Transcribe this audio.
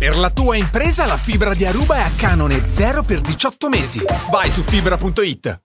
Per la tua impresa la fibra di Aruba è a canone 0 per 18 mesi. Vai su fibra.it.